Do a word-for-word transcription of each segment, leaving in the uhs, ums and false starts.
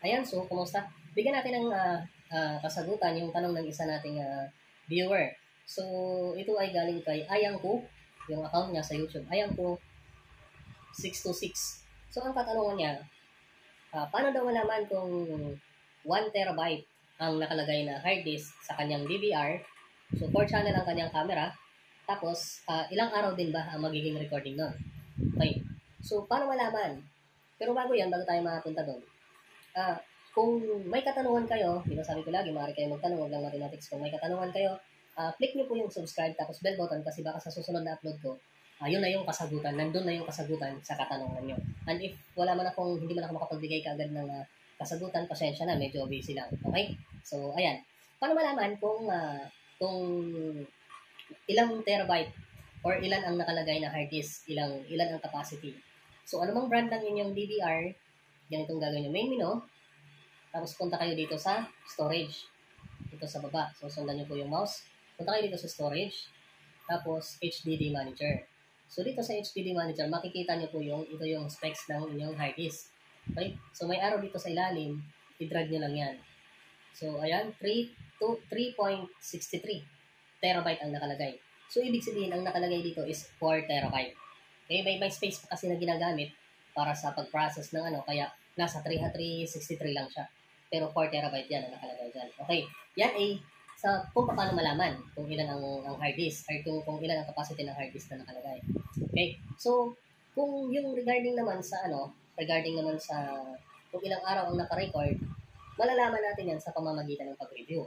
Ayan, so kumusta? Bigyan natin ng ah, ah, kasagutan yung tanong ng isa nating ah, viewer. So, ito ay galing kay Ayangko, yung account niya sa YouTube. Ayangko six two six. So, ang katanungan niya, ah, paano daw malaman kung one terabyte ang nakalagay na hard disk sa kanyang D V R? So, four channel ang kanyang camera. Tapos, ah, ilang araw din ba ang magiging recording nun? Okay. So, paano malaman? Pero bago yan, bago tayo makapunta doon, ah, kung may katanungan kayo, di ba sabi ko lagi, maaari kayo magtanong, huwag lang mathematics. Kung may katanungan kayo, ah, click nyo po yung subscribe tapos bell button kasi baka sa susunod na upload ko, ah, yun na yung kasagutan, nandun na yung kasagutan sa katanungan nyo. And if wala man akong, hindi man ako makapagbigay kaagad ng ah, kasagutan, pasensya na, medyo busy lang. Okay? So, ayan. Paano malaman kung, ah, kung ilang terabyte or ilan ang nakalagay na hard disk, ilang, ilan ang capacity? So, anumang brand ng inyong D V R, ganitong gagawin nyo. Main menu, tapos punta kayo dito sa storage. Dito sa baba. So, sundan nyo po yung mouse. Punta kayo dito sa storage. Tapos, H D D manager. So, dito sa H D D manager, makikita nyo po yung, ito yung specs ng inyong hard disk. Okay? So, may arrow dito sa ilalim. I-drag nyo lang yan. So, ayan. three point six three terabyte ang nakalagay. So, ibig sabihin, ang nakalagay dito is four terabyte. Okay? May, may space pa kasi na ginagamit para sa pag-process ng ano. Kaya, nasa three sixty-three lang siya. Pero four terabyte yan ang nakalagay dyan. Okay. Yan ay sa kung paano malaman kung ilan ang, ang hard disk or kung, kung ilan ang capacity ng hard disk na nakalagay. Okay. So, kung yung regarding naman sa ano, regarding naman sa kung ilang araw ang naka-record, malalaman natin yan sa pamamagitan ng pag-review.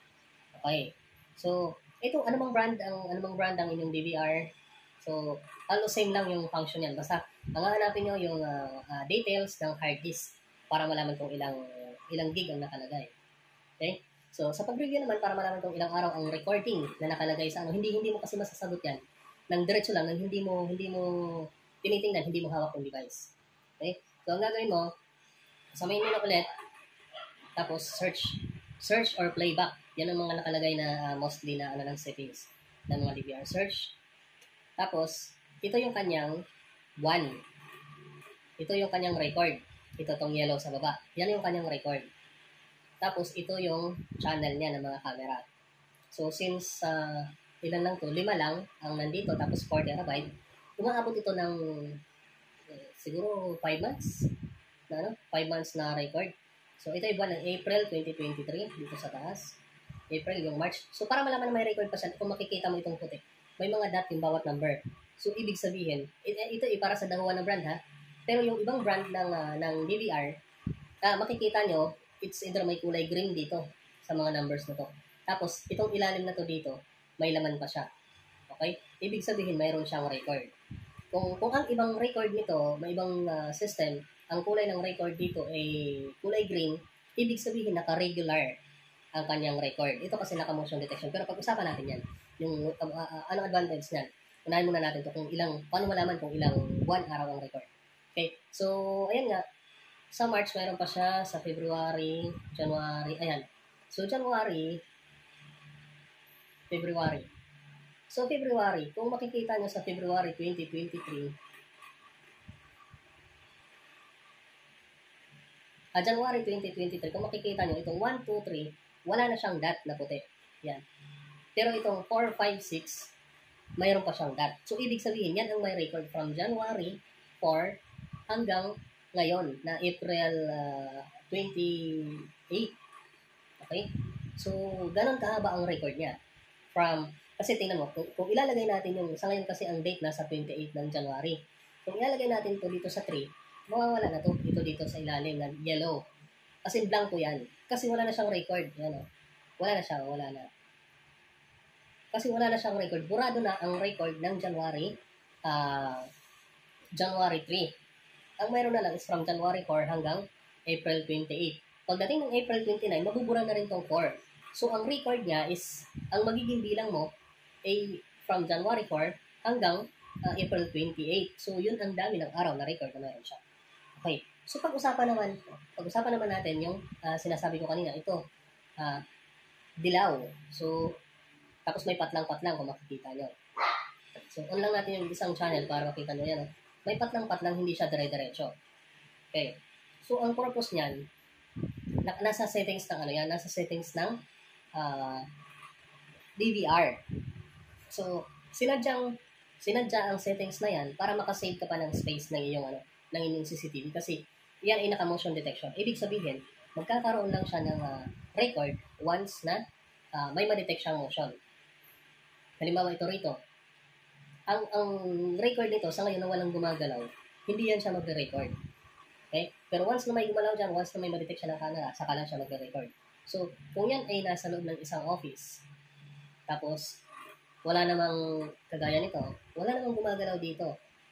Okay. So, ito, anumang brand ang anumang brand ang inyong D V R. So, almost same lang yung function yan. Basta, ang hahanapin nyo yung uh, uh, details ng hard disk para malaman kung ilang ilang gig ang nakalagay. Okay? So, sa pag-review naman, para malaman kung ilang araw ang recording na nakalagay sa ano, hindi hindi mo kasi masasagot yan ng diretso lang, ng hindi mo hindi mo tinitingnan, hindi mo hawak yung device. Okay? So, ang gagawin mo, sa main menu ulit, tapos search search or playback. Yan ang mga nakalagay na uh, mostly na ano ng settings ng mga D V R. Search. Tapos, ito yung kanyang one. Ito yung kanyang record. Ito tong yellow sa baba. Yan yung kanyang record. Tapos, ito yung channel niya ng mga camera. So, since uh, ilan lang to, lima lang ang nandito, tapos four terabyte, umaabot ito ng eh, siguro five months na ano? five months na record. So, ito yung buwan ng April twenty twenty-three dito sa taas. April yung March. So, para malaman na may record pa siya, kung makikita mo itong puti, may mga dot yung bawat number. So, ibig sabihin, ito, ito eh, para sa dalawa na brand ha, pero yung ibang brand ng uh, ng D V R, uh, makikita nyo, it's either may kulay green dito sa mga numbers na to. Tapos, itong ilalim na to dito, may laman pa siya. Okay? Ibig sabihin, mayroon siyang record. Kung, kung ang ibang record nito, may ibang uh, system, ang kulay ng record dito ay kulay green, ibig sabihin, naka-regular ang kanyang record. Ito kasi naka-motion detection. Pero pag-usapan natin yan, yung uh, uh, anong advantage niyan. Unahin muna natin to kung ilang, paano malaman kung ilang buwan araw ang record. Okay, so, ayan nga, sa March, mayroon pa siya, sa February, January, ayan. So, January, February. So, February, kung makikita nyo sa February twenty twenty-three, ah, January twenty twenty-three, kung makikita nyo, itong one, two, three, wala na siyang dot na puti. Yan. Pero itong four, five, six, mayroon pa siyang dot. So, ibig sabihin, yan ang may record from January four hanggang ngayon na April uh, twenty-eight. Okay? So, ganun kahaba ang record niya. From, kasi tingnan mo, kung, kung ilalagay natin yung, sa ngayon kasi ang date nasa twenty-eight ng January. Kung ilalagay natin ito dito sa three, mawawala na to ito dito sa ilalim na yellow. Kasi blanco yan. Kasi wala na siyang record. Yan, oh. Wala na siya, wala na. Kasi wala na siyang record. Burado na ang record ng January, uh, January three. Ang mayroon na lang is from January four hanggang April twenty-eight. Pagdating ng April twenty-nine, mabubura na rin tong four. So, ang record niya is, ang magiging bilang mo ay from January four hanggang uh, April twenty-eight. So, yun ang dami ng araw na record na mayroon siya. Okay. So, pag-usapan naman, pag-usapan naman natin yung uh, sinasabi ko kanina, ito, uh, dilaw. So, tapos may patlang-patlang kung makikita nyo. So, on lang natin yung isang channel para makita nyo yan. May patlang-patlang, hindi siya dire-diretso. Okay. So, ang purpose niyan, na, nasa settings ng ano yan, nasa settings ng uh, D V R. So, sinadyang, sinadya ang settings na yan para makasave ka pa ng space ng iyong, ano, ng inyong C C T V kasi yan ay naka-motion detection. Ibig sabihin, magkakaroon lang siya ng uh, record once na uh, may ma-detect siyang motion. Halimbawa ito rito, ang ang record nito sa ngayon na walang gumagalaw, hindi yan siya magre-record. Okay? Pero once na may gumalaw dyan, once na may ma-detect siya ng camera, saka lang siya magre-record. So, kung yan ay nasa loob ng isang office, tapos wala namang kagaya nito, wala namang gumagalaw dito.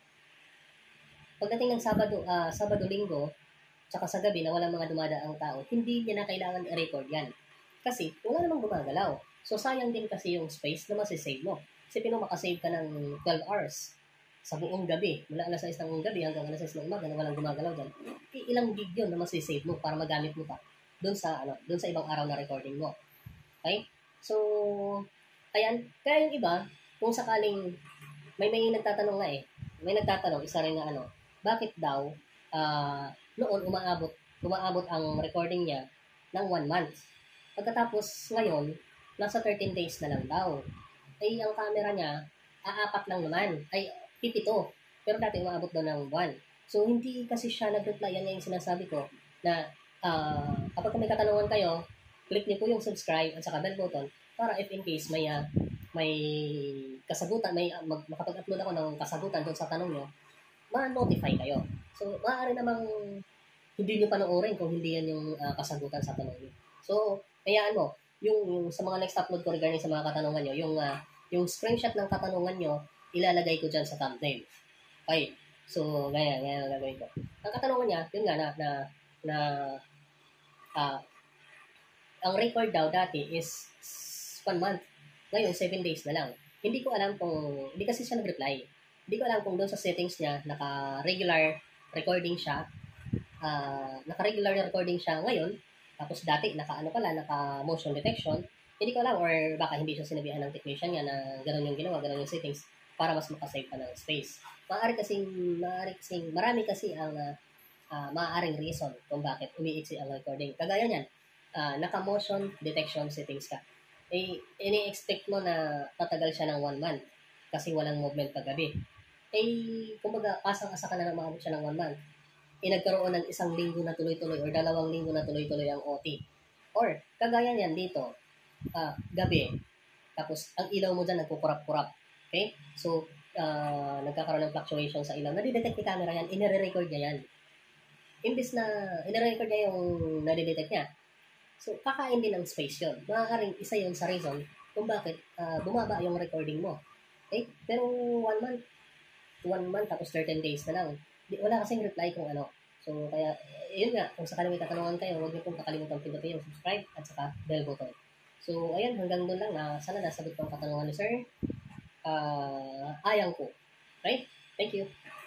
Pagdating ng Sabado, uh, Sabado-Linggo, tsaka sa gabi na walang mga dumadaang tao, hindi niya na kailangan i-record yan. Kasi wala namang gumagalaw. So, sayang din kasi yung space na masisave mo. Kasi pino makasave ka ng twelve hours sa buong gabi. Mula alas sais ng gabi hanggang alas sais ng umaga na walang gumagalaw dyan. Ilang gig yun na masisave mo para magamit mo pa doon sa, ano, doon sa ibang araw na recording mo. Okay? So, ayan. Kaya yung iba, kung sakaling may may nagtatanong nga eh, may nagtatanong, isa rin na ano, bakit daw uh, noon umaabot, umaabot ang recording niya ng one month. Pagkatapos ngayon, nasa thirteen days na lang daw. Ay, ang camera niya, aapat lang naman. Ay, pipito. Pero dati umaabot daw ng one. So, hindi kasi siya nag-reply. Yan yung sinasabi ko na uh, kapag may katanungan kayo, click niyo po yung subscribe at saka bell button para if in case may uh, may kasagutan, may uh, mag, makapag-upload ako ng kasagutan doon sa tanong nyo, ma-notify kayo. So, maaari namang hindi nyo panoorin kung hindi yan yung uh, kasagutan sa tanong nyo. So, hayaan mo, yung, yung sa mga next upload ko regarding sa mga katanungan nyo, yung, uh, yung screenshot ng katanungan nyo, ilalagay ko dyan sa thumbnail. Okay. So, ganyan, ganyan ang gagawin ko. Ang katanungan niya, yun nga, na, na, na uh, ang record daw dati is one month. Ngayon, seven days na lang. Hindi ko alam kung, hindi kasi siya nag-reply. Hindi ko alam kung doon sa settings niya, naka-regular recording siya, uh, naka-regular recording siya ngayon, tapos dati, naka-ano pala, naka-motion detection, hindi ko alam, or baka hindi siya sinabihan ng technician niya na gano'n yung ginawa, gano'n yung settings, para mas makasave pa ng space. Maaari kasing, maaari kasing, marami kasi ang uh, uh, maaaring reason kung bakit umiiksi ang recording. Kagaya niyan, uh, naka-motion detection settings ka. Eh, ini-expect mo na tatagal siya ng one month kasi walang movement paggabi. Eh, kumbaga, pasang-asa ka na na maabot siya ng one month. Eh, nagkaroon ng isang linggo na tuloy-tuloy or dalawang linggo na tuloy-tuloy ang O T. Or, kagaya niyan dito, uh, gabi, tapos ang ilaw mo dyan nagkukurap-kurap. Okay? So, uh, nagkakaroon ng fluctuation sa ilaw. Nadidetect ni camera yan, inire-record niya yan. Imbis na inire-record niya yung nadidetect niya. So, kakain din ng space yun. Maaaring isa yun sa reason kung bakit uh, bumaba yung recording mo. Okay? Pero one month, one month tapos thirteen days na lang. Di, wala kasing reply kung ano. So, kaya, yun nga, kung sakaling may tatanungan kayo, huwag niyo pong kakalimutan pindutin yung subscribe at saka bell button. So, ayun, hanggang doon lang na sana nasagot ko ang katanungan ni Sir. Uh, ayang ko. Okay? Thank you.